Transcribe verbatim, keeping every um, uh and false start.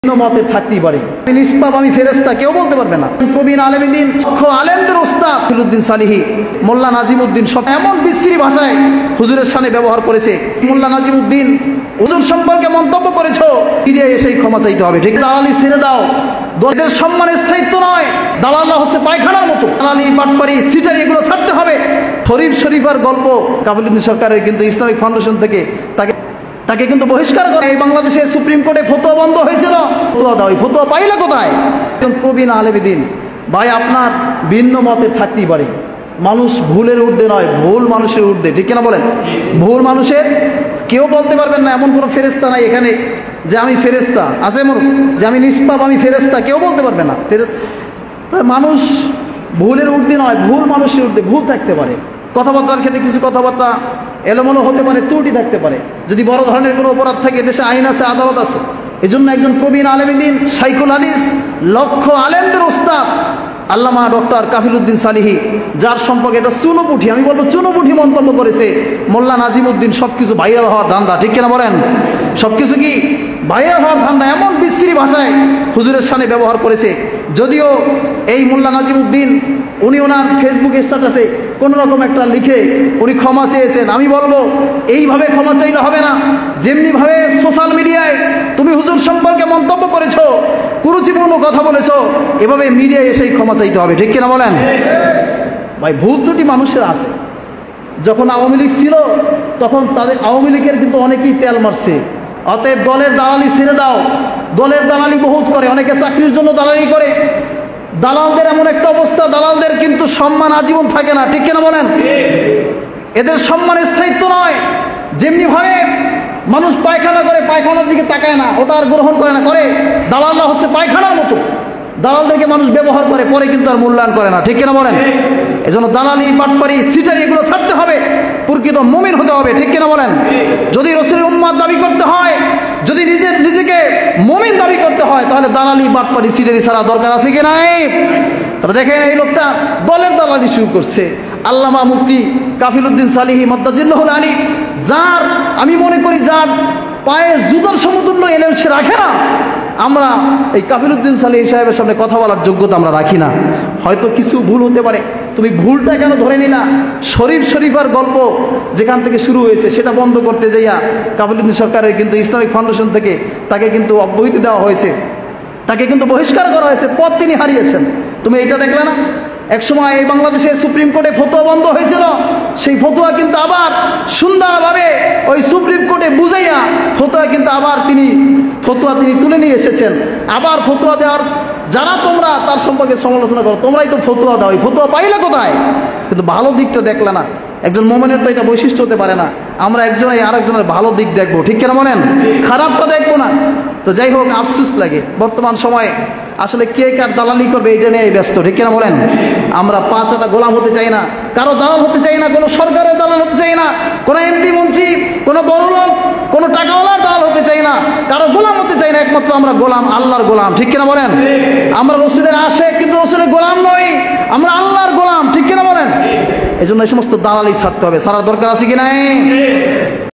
মতে থাকতেই পারে। আমি নিষ্পাপ, আমি ফেরেশতা, কেউ বলতে পারবে না। প্রবীণ আলেমদ্দিন, আলেমদের ওস্তাদ ফিরুদ্দিন সালিহি, মোল্লা নাজিমউদ্দিন সব এমন বিশ্রী ভাষায় হুজুরের সামনে ব্যবহার করেছে। মোল্লা নাজিমউদ্দিন হুজুর সম্পর্কে মন্তব্য করেছো, ফিরে এসেই ক্ষমা চাইতে হবে। ঠিক, দালালি ছেড়ে দাও, দলের সম্মানের স্থায়িত্ব নয়। দালাল্লাহ হচ্ছে পায়খানার মতো। দালালি, বাটপারি, সিটারি এগুলো ছাড়তে হবে। শরীফ শরীফার গল্প কাফিলুদ্দিন সরকারের কিন্তু ইসলামিক ফাউন্ডেশন থেকে তাকে তাকে কিন্তু বহিষ্কার করে। এই বাংলাদেশে সুপ্রিম কোর্টে ফতোয়া বন্ধ হয়েছিল, ফতোয়া দাও, ফতোয়া পাইলে কোথায়? প্রবীণ আলেমদ্দিন ভাই, আপনার ভিন্ন মতে থাকতেই পারে, মানুষ ভুলের ঊর্ধ্বে নয়, ভুল মানুষের ঊর্ধ্বে। ঠিক কিনা বলেন? ভুল মানুষের কেউ বলতে পারবেন না, এমন কোনো ফেরেশতা নাই এখানে যে আমি ফেরেশতা আছে, এমন যে আমি নিষ্পাপ, আমি ফেরেশতা, কেউ বলতে পারবে না। ফেরেশতা মানুষ ভুলের ঊর্ধ্বে নয়, ভুল মানুষের ঊর্ধ্বে। ভুল থাকতে পারে, কথাবার্তার ক্ষেত্রে কিছু কথাবার্তা এলোমেলো হতে পারে, ত্রুটি থাকতে পারে। যদি বড় ধরনের কোনো অপরাধ থাকে, দেশে আইন আছে, আদালত আছে। এই জন্য একজন প্রবীণ আলেমদ্দিন, শাইখুল হাদিস, লক্ষ আলেমদের ওস্তাদ আল্লামা ডক্টর কাফিলুদ্দিন সালিহি, যার সম্পর্কে এটা চুনোপুঠি, আমি বলবো চুনোপুঠি মন্তব্য করেছে মোল্লা নাজিমউদ্দিন। সব কিছু ভাইরাল হওয়ার ধান্দা, ঠিক কিনা বলেন? সব কিছু কি ভাইরাল হওয়ার ধান্দা, এমন বিশ্রী ভাষায় হুজুরের সামনে ব্যবহার করেছে। যদিও এই মোল্লা নাজিমউদ্দিন উনি ওনার ফেসবুক স্ট্যাটাসে কোনো রকম একটা লিখে উনি ক্ষমা চেয়েছেন। আমি বলবো এইভাবে ক্ষমা চাইলে হবে না। যেমনিভাবে সোশ্যাল মিডিয়ায় তুমি হুজুর সম্পর্কে মন্তব্য করেছো, কুরুচিপূর্ণ কথা বলেছো, এভাবে মিডিয়ায় এসেই ক্ষমা চাইতে হবে। ঠিক কিনা বলেন? ভাই, ভুল ত্রুটি মানুষের আছে। যখন আওয়ামী লীগ ছিল তখন তাদের আওয়ামী লীগের কিন্তু অনেকেই তেল মারছে। অতএব দলের দালালি ছেড়ে দাও। দলের দালালি বহুত করে, অনেকে চাকরির জন্য দালালি করে। দালালদের এমন একটা অবস্থা, দালালদের কিন্তু সম্মান আজীবন থাকে না। ঠিক কিনা বলেন? এদের সম্মানের স্থায়িত্ব নয়। যেমনি ভাবে মানুষ পায়খানা করে, পায়খানার দিকে তাকায় না, ওটা আর গ্রহণ করে না, করে দালাল্লাহ হচ্ছে পায়খানার মতো। দালালদেরকে মানুষ ব্যবহার করে, পরে কিন্তু আর মূল্যায়ন করে না। ঠিক কিনা বলেন? এজন্য দালালি, বাটপারি, সিটারি এগুলো ছাড়তে হবে, প্রকৃত মুমিন হতে হবে। ঠিক কিনা বলেন? যদি রাসূলের উম্মত দাবি করতে হয়, যদি নিজের নিজেকে মুমিন দাবি করতে হয়, তাহলে দালালি, বাটপারি, সিটারি ছাড়া দরকার আছে কি নাই? তারা দেখেন, এই লোকটা দলের দালালি শুরু করছে। আল্লামা মুফতি কাফিলুদ্দিন সালিহি মাদ্দাজিল্লাহুল আলী, যার আমি মনে করি যার পায়ে জুতার সমতুল্য এলেম সে রাখে না। আমরা এই কাফিলুদ্দিন সালিহি সাহেবের সামনে কথা বলার যোগ্যতা আমরা রাখি না। হয়তো কিছু ভুল হতে পারে, তুমি ভুলটা কেন ধরে নিলা? শরীফ শরীফার গল্প যেখান থেকে শুরু হয়েছে সেটা বন্ধ করতে যাইয়া কাফিলুদ্দিন সরকারের কিন্তু ইসলামিক ফাউন্ডেশন থেকে তাকে কিন্তু অব্যাহতি দেওয়া হয়েছে, তাকে কিন্তু বহিষ্কার করা হয়েছে, পদ তিনি হারিয়েছেন। তুমি এটা দেখলে না? এক সময় এই বাংলাদেশে সুপ্রিম কোর্টে ফতোয়া বন্ধ হয়েছিল, সেই ফতোয়া কিন্তু আবার সুন্দরভাবে ওই সুপ্রিম কোর্টে বুঝাইয়া ফতোয়া কিন্তু আবার তিনি ফতোয়া তিনি তুলে নিয়ে এসেছেন। আবার ফতোয়া দেওয়ার যারা তোমরা তার সম্পর্কে সমালোচনা করো, তোমরাই তো ফতোয়া দাও, এই ফতোয়া পাইলে কোথায়? কিন্তু ভালো দিকটা দেখলে না। একজন মোমেনের তো এটা বৈশিষ্ট্য হতে পারে না, আমরা একজনে আর একজনের ভালো দিক দেখবো। ঠিক কেন বলেন? খারাপটা দেখবো না। তো যাই হোক, আফসোস লাগে বর্তমান সময়ে আসলে কে কার দালালি করবে এটা নিয়ে ব্যস্ত। ঠিক কিনা বলেন? আমরা পাঁচ একটা গোলাম হতে চাই না, কারো দালাল হতে চাই না, কোনো সরকারের দালাল হতে চাই না, কোনো এমপি মন্ত্রী, কোনো বড় লোক, কোনো টাকাওয়ালার দালাল হতে চাই না, কারো গোলাম হতে চাই না। একমাত্র আমরা গোলাম, আল্লাহর গোলাম। ঠিক কিনা বলেন? আমরা রসুলের আশেক, কিন্তু রসুলের গোলাম নই, আমরা আল্লাহর গোলাম। ঠিক কিনা বলেন? এই জন্য এই সমস্ত দালালি ছাড়তে হবে। ছাড়ার দরকার আছে কি নাই?